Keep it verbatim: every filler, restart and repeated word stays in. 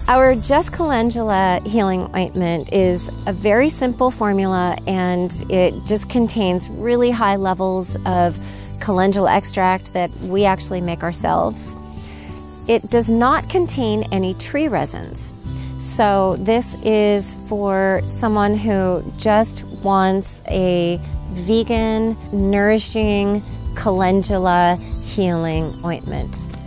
Our Just Calendula healing ointment is a very simple formula, and it just contains really high levels of calendula extract that we actually make ourselves. It does not contain any tree resins. So this is for someone who just wants a vegan, nourishing calendula healing ointment.